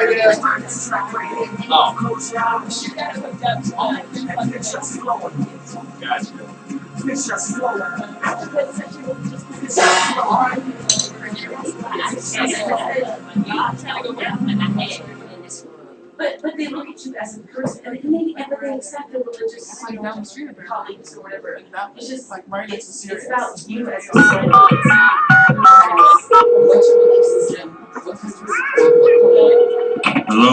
But they look at you as a person, and maybe everything except the religious, like down the street, colleagues or whatever. It's just like right next to Sirius. It's about you as a person. Hello?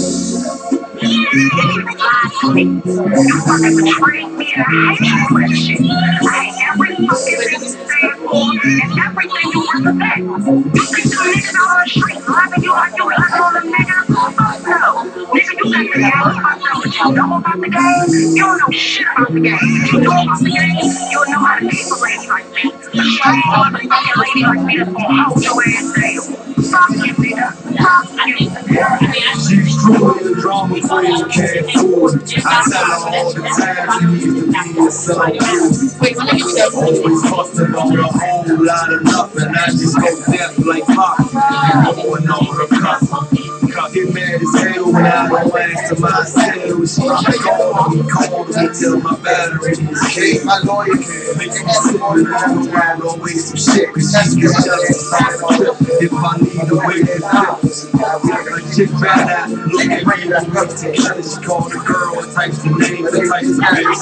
She's truly the drama queen, can't fool. I tell her all the time she needs to be a son. Always busting on a whole lot of nothing. I just go deaf like pop and going on her cuff. Get mad as hell when I don't answer my cell. She calls me till my battery is dead. My lawyer makes me sit and I don't ride on way some shit. Cause she can just if I need a way to flip. A chick bad out, look at me, that's rough to kill. She called the girl and types the names and types the names.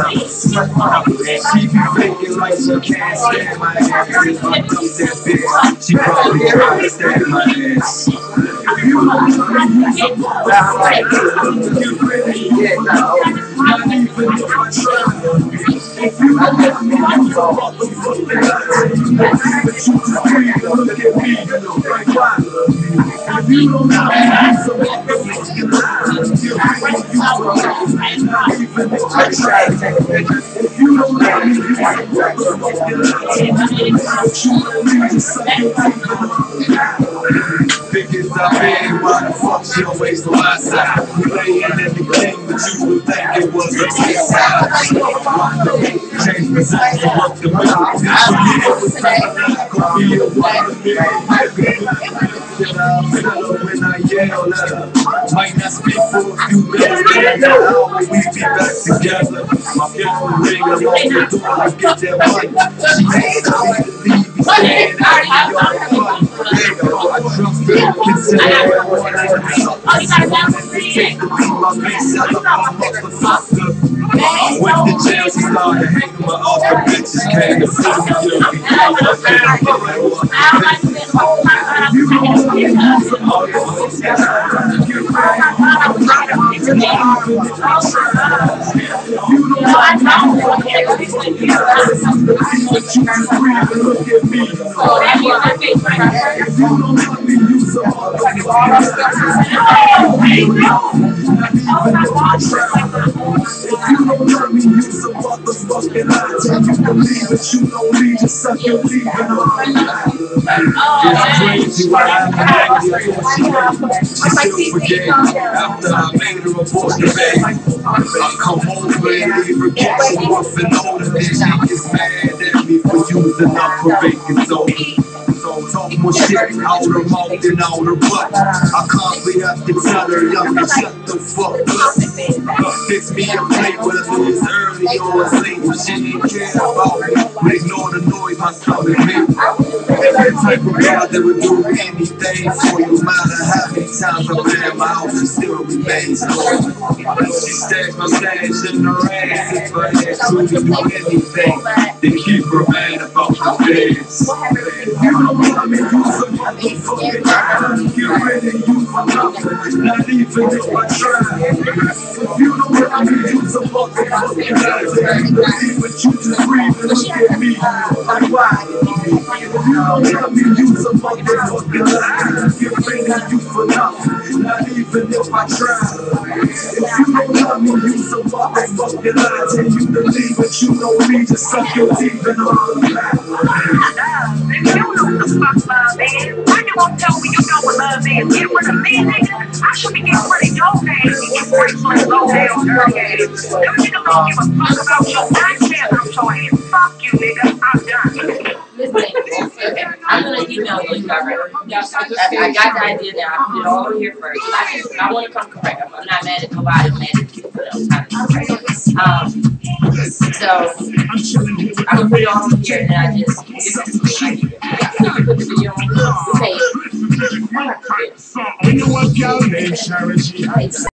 She be faking like she can't stand my ass. If I dump that bitch, she probably can't understand my ass. If you don't know me, you really get now. Not even if I try. If you don't know me, you don't motherfucking lie. But you just breathe and look at me, you know, like why? If you don't know me, you some motherfucking lie. Not even if I try. If you don't know me, you some motherfucking lie. But you really just suck your teeth. Biggest I've been, why the fuck she always on my side? Playing everything, but you would think it was a T-side. Change positions to work the middle. It was time gonna be a while. When I yell at her, might not speak for a few minutes, but how will we be back together? My phone ring along the door to get that money. She hates me to leave me standing in the yard. I trust her, consider everyone I know. Take to be my base, I love my motherfucker. Went to jail, she started hanging my other bitches. Came to see me guilty. You don't want to use some other you don't not even if I try. If you don't love me, you's a motherfucking lie. Tell you believe it, you don't need to suck your leaving on. It's crazy what happened. She still forgave me after I made her abort the bag. I come over and leave her kitchen rough and older. Then she gets mad at me for using up her baking soda. Talk more shit out her mouth and out her butt. I can't be up to tell her, young, shut the fuck up. Fix me a plate whether it's early or it's late. She ain't care about me, but ignore the noise my stomach makes. Every type of guy that would do anything for you, no matter how many times I've been in my house, it still remains cold. She stacks my stash in her ass. If I had to do anything, then keep her mad about the beds. You don't want me, you's a motherfucking lie. Get ready, you for nothing, not even if I try. If you don't want me, you's a motherfucking lie. You believe it, you just breathe and look at me. Like why? If you don't want me, you's a motherfucking lie. Get ready, you for nothing, not even if I try. If you don't love me, you's a motherfucking lie. Tell you believe it, you don't need to suck your teeth and all that. You know what the fuck love is. Why you won't tell me you know what love is? Get rid of me, nigga. I should be getting rid of your ass and get bracelets low down girl ass. Them niggas don't give a fuck about your I can't out your ass. Fuck you, nigga. I'm done. Listen, I'm gonna email you directly. I got the idea now. I put it all over here first. I want to come correct. I'm not mad at nobody. I'm mad at you, but I'm trying to be correct. So I'm gonna put it all over here, and I just put the video on the page.